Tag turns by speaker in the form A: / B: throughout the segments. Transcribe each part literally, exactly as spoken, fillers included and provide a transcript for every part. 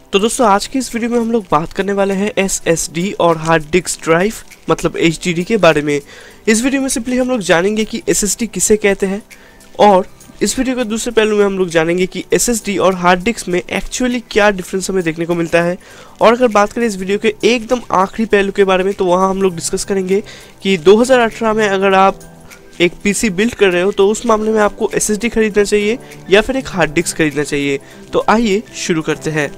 A: तो दोस्तों आज की इस वीडियो में हम लोग बात करने वाले हैं एस एस डी और हार्ड डिस्क ड्राइव मतलब एच डी डी के बारे में। इस वीडियो में सिंपली हम लोग जानेंगे कि एस एस डी किसे कहते हैं, और इस वीडियो के दूसरे पहलू में हम लोग जानेंगे कि एस एस डी और हार्ड डिस्क में एक्चुअली क्या डिफरेंस हमें देखने को मिलता है। और अगर बात करें इस वीडियो के एकदम आखिरी पहलू के बारे में, तो वहाँ हम लोग डिस्कस करेंगे कि दो हज़ार अठारह में अगर आप एक पीसी बिल्ड कर रहे हो तो उस मामले में आपको एस एस डी खरीदना चाहिए या फिर एक हार्ड डिस्क खरीदना चाहिए। तो आइए शुरू करते हैं।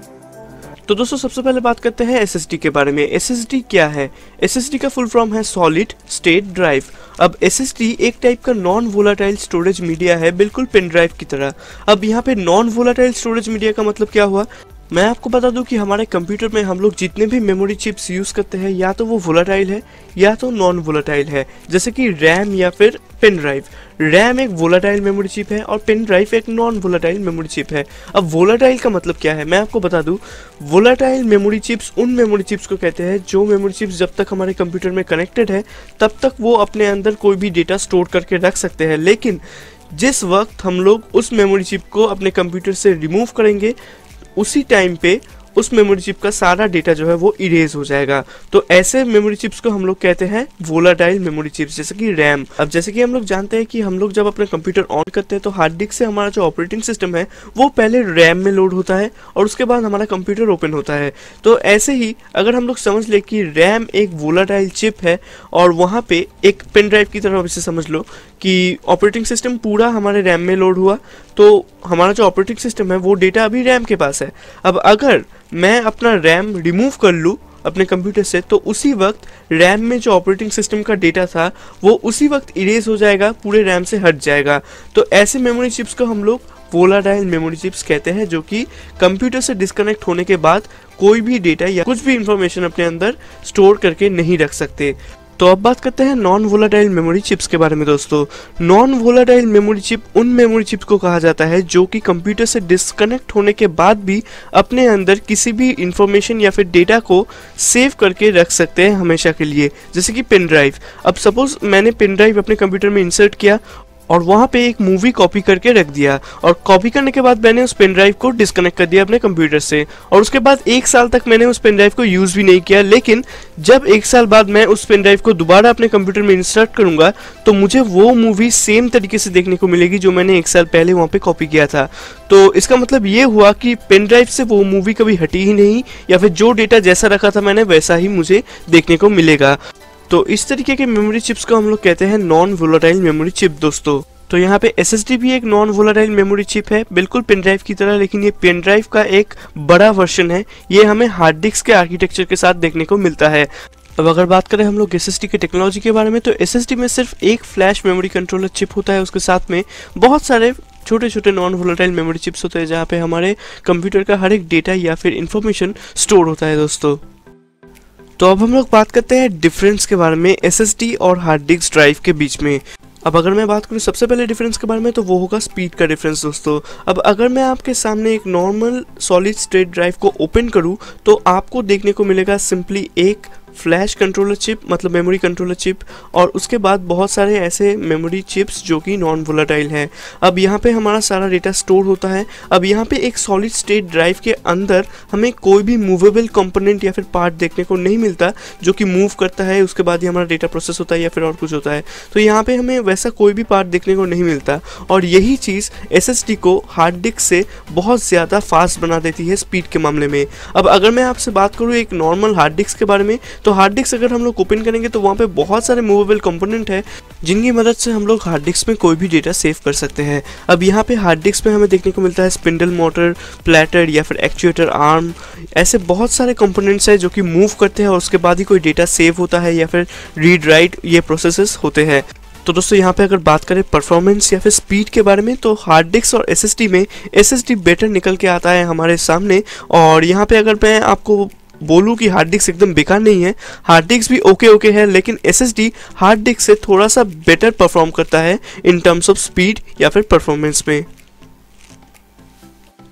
A: तो दोस्तों सबसे पहले बात करते हैं एस एस डी के बारे में। एस एस डी क्या है? एस एस डी का फुल फॉर्म है सॉलिड स्टेट ड्राइव। अब एस एस डी एक टाइप का नॉन वोलाटाइल स्टोरेज मीडिया है, बिल्कुल पेन ड्राइव की तरह। अब यहाँ पे नॉन वोलाटाइल स्टोरेज मीडिया का मतलब क्या हुआ? मैं आपको बता दूं कि हमारे कंप्यूटर में हम लोग जितने भी मेमोरी चिप्स यूज़ करते हैं या तो वो वोलाटाइल है या तो नॉन वोलाटाइल है, जैसे कि रैम या फिर पेन ड्राइव। रैम एक वोलाटाइल मेमोरी चिप है और पेन ड्राइव एक नॉन वोलाटाइल मेमोरी चिप है। अब वोलाटाइल का मतलब क्या है मैं आपको बता दूं। वोलाटाइल मेमोरी चिप्स उन मेमोरी चिप्स को कहते हैं जो मेमोरी चिप्स जब तक हमारे कंप्यूटर में कनेक्टेड है तब तक वो अपने अंदर कोई भी डेटा स्टोर करके रख सकते हैं, लेकिन जिस वक्त हम लोग उस मेमोरी चिप को अपने कंप्यूटर से रिमूव करेंगे उसी टाइम पे उस मेमोरी चिप का सारा डेटा जो है वो इरेज हो जाएगा। तो ऐसे मेमोरी चिप्स को हम लोग कहते हैं वोलाटाइल मेमोरी चिप्स, जैसे कि रैम। अब जैसे कि हम लोग जानते हैं कि हम लोग जब अपना कंप्यूटर ऑन करते हैं तो हार्ड डिस्क से हमारा जो ऑपरेटिंग सिस्टम है वो पहले रैम में लोड होता है और उसके बाद हमारा कंप्यूटर ओपन होता है। तो ऐसे ही अगर हम लोग समझ ले कि रैम एक वोलाटाइल चिप है और वहाँ पे एक पेन ड्राइव की तरह वैसे समझ लो कि ऑपरेटिंग सिस्टम पूरा हमारे रैम में लोड हुआ, तो हमारा जो ऑपरेटिंग सिस्टम है वो डेटा अभी रैम के पास है। अब अगर मैं अपना रैम रिमूव कर लूँ अपने कंप्यूटर से तो उसी वक्त रैम में जो ऑपरेटिंग सिस्टम का डेटा था वो उसी वक्त इरेज हो जाएगा, पूरे रैम से हट जाएगा। तो ऐसे मेमोरी चिप्स को हम लोग वोलाटाइल मेमोरी चिप्स कहते हैं, जो कि कंप्यूटर से डिस्कनेक्ट होने के बाद कोई भी डेटा या कुछ भी इंफॉर्मेशन अपने अंदर स्टोर करके नहीं रख सकते। तो अब बात करते हैं नॉन वोलाटाइल मेमोरी चिप्स के बारे में। दोस्तों नॉन वोलाटाइल मेमोरी चिप उन मेमोरी चिप्स को कहा जाता है जो कि कंप्यूटर से डिस्कनेक्ट होने के बाद भी अपने अंदर किसी भी इंफॉर्मेशन या फिर डेटा को सेव करके रख सकते हैं हमेशा के लिए, जैसे कि पेन ड्राइव। अब सपोज मैंने पेन ड्राइव अपने कंप्यूटर में इंसर्ट किया और वहाँ पे एक मूवी कॉपी करके रख दिया, और कॉपी करने के बाद मैंने उस पेन ड्राइव को डिस्कनेक्ट कर दिया अपने कंप्यूटर से, और उसके बाद एक साल तक मैंने उस पेन ड्राइव को यूज़ भी नहीं किया। लेकिन जब एक साल बाद मैं उस पेन ड्राइव को दोबारा अपने कंप्यूटर में इंसर्ट करूँगा तो मुझे वो मूवी सेम तरीके से देखने को मिलेगी जो मैंने एक साल पहले वहाँ पर कॉपी किया था। तो इसका मतलब ये हुआ कि पेन ड्राइव से वो मूवी कभी हटी ही नहीं, या फिर जो डेटा जैसा रखा था मैंने वैसा ही मुझे देखने को मिलेगा। तो इस तरीके के मेमोरी चिप्स को हम लोग कहते हैं नॉन वोलाटाइल मेमोरी चिप। दोस्तों तो यहाँ पे एस एस डी भी एक नॉन वोलाटाइल मेमोरी चिप है, बिल्कुल पेन ड्राइव की तरह, लेकिन ये पेन ड्राइव का एक बड़ा वर्जन है। ये हमें हार्ड डिस्क के आर्किटेक्चर के साथ देखने को मिलता है। अब अगर बात करें हम लोग एस एस डी के टेक्नोलॉजी के बारे में, तो एस एस डी में सिर्फ एक फ्लैश मेमोरी कंट्रोलर चिप होता है, उसके साथ में बहुत सारे छोटे छोटे नॉन वोलाटाइल मेमोरी चिप्स होते हैं जहाँ पे हमारे कंप्यूटर का हर एक डेटा या फिर इंफॉर्मेशन स्टोर होता है। दोस्तों तो अब हम लोग बात करते हैं डिफरेंस के बारे में एस एस डी और हार्ड डिस्क ड्राइव के बीच में। अब अगर मैं बात करूँ सबसे पहले डिफरेंस के बारे में, तो वो होगा स्पीड का डिफरेंस। दोस्तों अब अगर मैं आपके सामने एक नॉर्मल सॉलिड स्टेट ड्राइव को ओपन करूँ तो आपको देखने को मिलेगा सिंपली एक फ्लैश कंट्रोलर चिप मतलब मेमोरी कंट्रोलर चिप, और उसके बाद बहुत सारे ऐसे मेमोरी चिप्स जो कि नॉन वोलाटाइल हैं। अब यहाँ पे हमारा सारा डेटा स्टोर होता है। अब यहाँ पे एक सॉलिड स्टेट ड्राइव के अंदर हमें कोई भी मूवेबल कंपोनेंट या फिर पार्ट देखने को नहीं मिलता जो कि मूव करता है, उसके बाद ही हमारा डेटा प्रोसेस होता है या फिर और कुछ होता है। तो यहाँ पे हमें वैसा कोई भी पार्ट देखने को नहीं मिलता, और यही चीज़ एस एस डी को हार्ड डिस्क से बहुत ज़्यादा फास्ट बना देती है स्पीड के मामले में। अब अगर मैं आपसे बात करूँ एक नॉर्मल हार्ड डिस्क के बारे में, तो हार्ड डिस्क अगर हम लोग ओपन करेंगे तो वहाँ पे बहुत सारे मूवेबल कंपोनेंट है जिनकी मदद से हम लोग हार्ड डिस्क में कोई भी डेटा सेव कर सकते हैं। अब यहाँ पे हार्ड डिस्क में हमें देखने को मिलता है स्पिंडल मोटर, प्लेटर या फिर एक्चुएटर आर्म, ऐसे बहुत सारे कंपोनेंट्स हैं जो कि मूव करते हैं और उसके बाद ही कोई डेटा सेव होता है या फिर रीड राइट ये प्रोसेसेस होते हैं। तो दोस्तों यहाँ पे अगर बात करें परफॉर्मेंस या फिर स्पीड के बारे में, तो हार्ड डिस्क और एस एस डी में एस एस डी बेटर निकल के आता है हमारे सामने। और यहाँ पे अगर मैं आपको बोलूँ कि हार्ड डिस्क एकदम बेकार नहीं है, हार्ड डिस्क भी ओके ओके है, लेकिन S S D hard disk से थोड़ा सा बेटर परफॉर्म करता है इन टर्म्स ऑफ स्पीड या फिर परफॉर्मेंस में।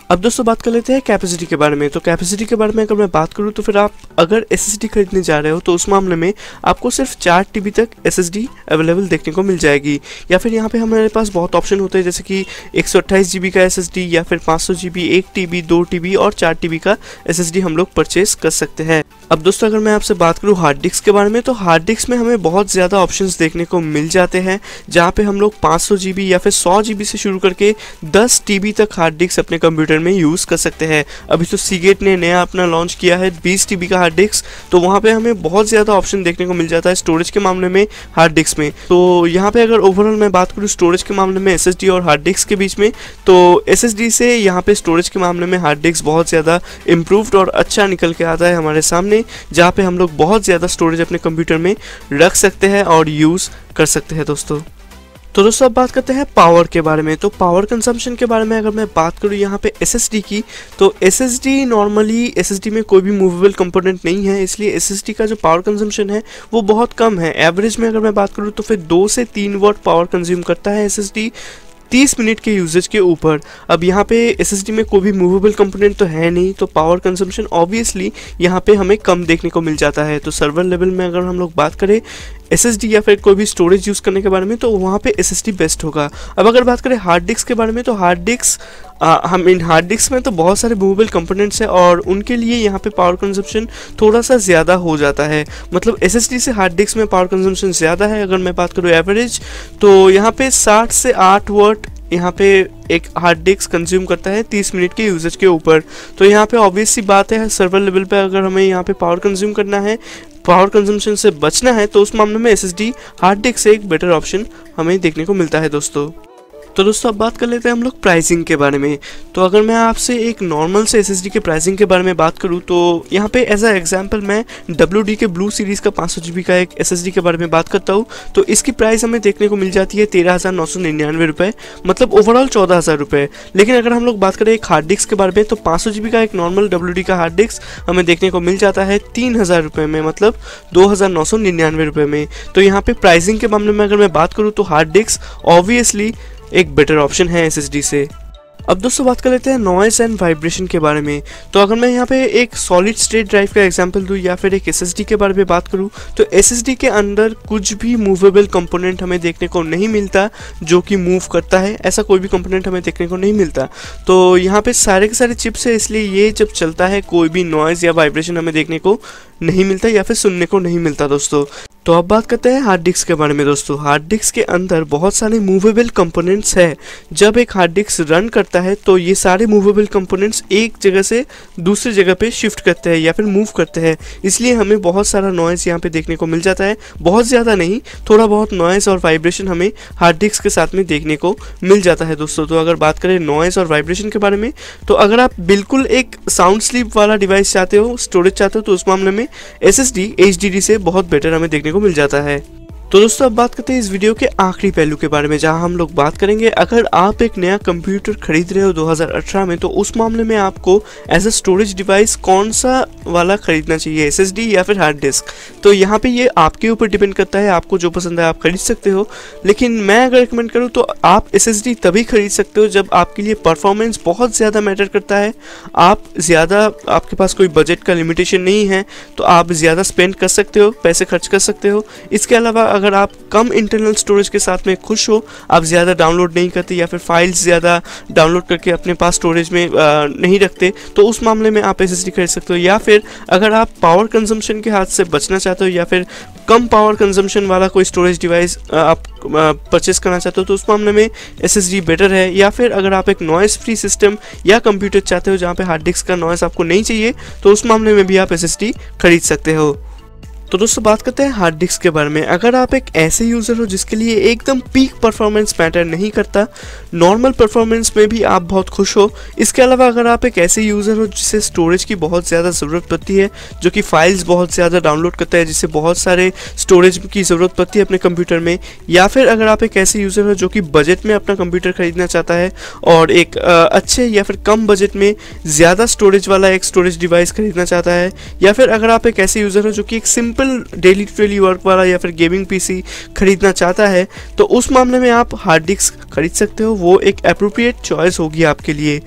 A: अब दोस्तों बात कर लेते हैं कैपेसिटी के बारे में। तो कैपेसिटी के बारे में अगर मैं बात करूँ तो फिर आप अगर एसएसडी खरीदने जा रहे हो तो उस मामले में आपको सिर्फ चार टीबी तक एसएसडी अवेलेबल देखने को मिल जाएगी, या फिर यहाँ पे हमारे पास बहुत ऑप्शन होते हैं जैसे कि एक सौ अट्ठाईस जीबी का एसएसडी या फिर पाँच सौ जीबी, एक टीबी, दो टीबी और चार टीबी का एसएसडी हम लोग परचेस कर सकते हैं। अब दोस्तों अगर मैं आपसे बात करूँ हार्ड डिस्क के बारे में, तो हार्ड डिस्क में हमें बहुत ज़्यादा ऑप्शंस देखने को मिल जाते हैं, जहाँ पे हम लोग पाँच सौ जीबी या फिर सौ जीबी से शुरू करके दस टीबी तक हार्ड डिस्क अपने कंप्यूटर में यूज़ कर सकते हैं। अभी तो सीगेट ने नया अपना लॉन्च किया है बीस टीबी का हार्ड डिस्क, तो वहाँ पे हमें बहुत ज़्यादा ऑप्शन देखने को मिल जाता है स्टोरेज के मामले में हार्ड डिस्क में। तो यहाँ पे अगर ओवरऑल मैं बात करूँ स्टोरेज के मामले में एसएसडी और हार्ड डिस्क के बीच में, तो एसएसडी से यहाँ पे स्टोरेज के मामले में हार्ड डिस्क बहुत ज़्यादा इम्प्रूव्ड और अच्छा निकल के आता है हमारे सामने, जहाँ पे हम लोग बहुत ज़्यादा स्टोरेज अपने कंप्यूटर में रख सकते हैं और यूज़ कर सकते हैं दोस्तों। तो दोस्तों अब बात करते हैं पावर के बारे में। तो पावर कंजम्पशन के बारे में अगर मैं बात करूँ यहाँ पे एसएसडी की, तो एसएसडी नॉर्मली एसएसडी में कोई भी मूवेबल कंपोनेंट नहीं है, इसलिए एसएसडी का जो पावर कंजम्पशन है वो बहुत कम है। एवरेज में अगर मैं बात करूँ तो फिर दो से तीन वाट पावर कंज्यूम करता है एसएसडी तीस मिनट के यूजेज के ऊपर। अब यहाँ पे एसएसडी में कोई भी मूवेबल कंपोनेंट तो है नहीं, तो पावर कंजम्पशन ऑब्वियसली यहाँ पे हमें कम देखने को मिल जाता है। तो सर्वर लेवल में अगर हम लोग बात करें एसएसडी या फिर कोई भी स्टोरेज यूज़ करने के बारे में, तो वहाँ पे एसएसडी बेस्ट होगा। अब अगर बात करें हार्ड डिस्क के बारे में, तो हार्ड डिस्क हम इन हार्ड डिस्क में तो बहुत सारे मूवेबल कंपोनेंट्स हैं और उनके लिए यहाँ पे पावर कंजम्पशन थोड़ा सा ज़्यादा हो जाता है। मतलब एसएसडी से हार्ड डिस्क में पावर कंजम्पशन ज़्यादा है। अगर मैं बात करूँ एवरेज, तो यहाँ पे साठ से आठ वाट यहाँ पे एक हार्ड डिस्क कंज्यूम करता है तीस मिनट के यूजेज के ऊपर। तो यहाँ पे ऑब्वियस सी बात है सर्वर लेवल पे अगर हमें यहाँ पे पावर कंज्यूम करना है, पावर कंजम्पशन से बचना है, तो उस मामले में एसएसडी हार्ड डिस्क से एक बेटर ऑप्शन हमें देखने को मिलता है दोस्तों। तो दोस्तों अब बात कर लेते हैं हम लोग प्राइसिंग के बारे में। तो अगर मैं आपसे एक नॉर्मल से एसएसडी के प्राइसिंग के बारे में बात करूं, तो यहाँ पे एज अ एग्जांपल मैं डब्ल्यू डी के ब्लू सीरीज़ का पाँच सौ जीबी का एक एसएसडी के बारे में बात करता हूँ। तो इसकी प्राइस हमें देखने को मिल जाती है तेरह हज़ार नौ सौ निन्यानवे रुपये, मतलब ओवरऑल चौदह हज़ार रुपये। लेकिन अगर हम लोग बात करें एक हार्ड डिस्क के बारे में, तो पाँच सौ जीबी का एक नॉर्मल डब्ल्यू डी का हार्ड डिस्क हमें देखने को मिल जाता है तीन हज़ार रुपये में, मतलब दो हज़ार नौ सौ निन्यानवे रुपये में। तो यहाँ पे प्राइसिंग के मामले में अगर मैं बात करूँ तो हार्ड डिस्क ऑब्वियसली एक बेटर ऑप्शन है एसएसडी से। अब दोस्तों बात कर लेते हैं नॉइस एंड वाइब्रेशन के बारे में। तो अगर मैं यहाँ पे एक सॉलिड स्टेट ड्राइव का एग्जांपल दूँ या फिर एक एसएसडी के बारे में बात करूँ, तो एसएसडी के अंदर कुछ भी मूवेबल कंपोनेंट हमें देखने को नहीं मिलता जो कि मूव करता है, ऐसा कोई भी कंपोनेंट हमें देखने को नहीं मिलता। तो यहाँ पे सारे के सारे चिप्स है, इसलिए ये जब चलता है कोई भी नॉइज़ या वाइब्रेशन हमें देखने को नहीं मिलता या फिर सुनने को नहीं मिलता दोस्तों। तो अब बात करते हैं हार्ड डिस्क के बारे में दोस्तों। हार्ड डिस्क के अंदर बहुत सारे मूवेबल कंपोनेंट्स है। जब एक हार्ड डिस्क रन करता है तो ये सारे मूवेबल कंपोनेंट्स एक जगह से दूसरी जगह पे शिफ्ट करते हैं या फिर मूव करते हैं, इसलिए हमें बहुत सारा नॉइज़ यहाँ पे देखने को मिल जाता है। बहुत ज़्यादा नहीं, थोड़ा बहुत नॉइज़ और वाइब्रेशन हमें हार्ड डिस्क के साथ में देखने को मिल जाता है दोस्तों। तो अगर बात करें नॉइज़ और वाइब्रेशन के बारे में, तो अगर आप बिल्कुल एक साउंड स्लीप वाला डिवाइस चाहते हो, स्टोरेज चाहते हो, तो उस मामले में एसएसडी एचडीडी से बहुत बेटर हमें देखने को मिल जाता है। तो दोस्तों अब बात करते हैं इस वीडियो के आखिरी पहलू के बारे में, जहां हम लोग बात करेंगे अगर आप एक नया कंप्यूटर खरीद रहे हो दो हज़ार अठारह में, तो उस मामले में आपको एज अ स्टोरेज डिवाइस कौन सा वाला खरीदना चाहिए, एसएसडी या फिर हार्ड डिस्क। तो यहाँ पे ये आपके ऊपर डिपेंड करता है, आपको जो पसंद है आप खरीद सकते हो। लेकिन मैं अगर रिकमेंड करूँ तो आप एसएसडी तभी खरीद सकते हो जब आपके लिए परफॉर्मेंस बहुत ज़्यादा मैटर करता है, आप ज़्यादा आपके पास कोई बजट का लिमिटेशन नहीं है, तो आप ज़्यादा स्पेंड कर सकते हो, पैसे खर्च कर सकते हो। इसके अलावा अगर आप कम इंटरनल स्टोरेज के साथ में खुश हो, आप ज़्यादा डाउनलोड नहीं करते या फिर फाइल्स ज़्यादा डाउनलोड करके अपने पास स्टोरेज में आ, नहीं रखते, तो उस मामले में आप एसएसडी खरीद सकते हो। या फिर अगर आप पावर कंजम्पशन के हाथ से बचना चाहते हो या फिर कम पावर कंजम्पशन वाला कोई स्टोरेज डिवाइस आप परचेस करना चाहते हो, तो उस मामले में एसएसडी बेटर है। या फिर अगर आप एक नॉइस फ्री सिस्टम या कंप्यूटर चाहते हो जहाँ पे हार्ड डिस्क का नॉइस आपको नहीं चाहिए, तो उस मामले में भी आप एसएसडी खरीद सकते हो। तो दोस्तों बात करते हैं हार्ड डिस्क के बारे में। अगर आप एक ऐसे यूज़र हो जिसके लिए एकदम पीक परफॉर्मेंस मैटर नहीं करता, नॉर्मल परफॉर्मेंस में भी आप बहुत खुश हो, इसके अलावा अगर आप एक ऐसे यूज़र हो जिसे स्टोरेज की बहुत ज़्यादा ज़रूरत पड़ती है, जो कि फाइल्स बहुत ज़्यादा डाउनलोड करता है, जिससे बहुत सारे स्टोरेज की ज़रूरत पड़ती है अपने कंप्यूटर में, या फिर अगर आप एक ऐसे यूज़र हो जो कि बजट में अपना कंप्यूटर खरीदना चाहता है और एक आ, अच्छे या फिर कम बजट में ज़्यादा स्टोरेज वाला एक स्टोरेज डिवाइस खरीदना चाहता है, या फिर अगर आप एक ऐसे यूज़र हो जो कि एक simple daily to daily work वाला या फिर गेमिंग पीसी खरीदना चाहता है, तो उस मामले में आप हार्ड डिस्क खरीद सकते हो। वो एक एप्रोप्रिएट चॉइस होगी आपके लिए।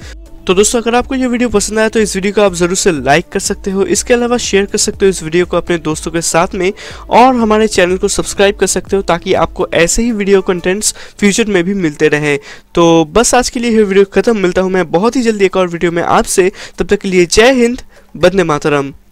A: तो दोस्तों अगर आपको ये वीडियो पसंद आया तो इस वीडियो को आप जरूर से लाइक कर सकते हो, इसके अलावा शेयर कर सकते हो इस वीडियो को अपने दोस्तों के साथ में, और हमारे चैनल को सब्सक्राइब कर सकते हो ताकि आपको ऐसे ही वीडियो कंटेंट्स फ्यूचर में भी मिलते रहे। तो बस आज के लिए ये वीडियो खत्म, मिलता हूँ मैं बहुत ही जल्दी एक और वीडियो में आपसे, तब तक के लिए जय हिंद, वंदे मातरम।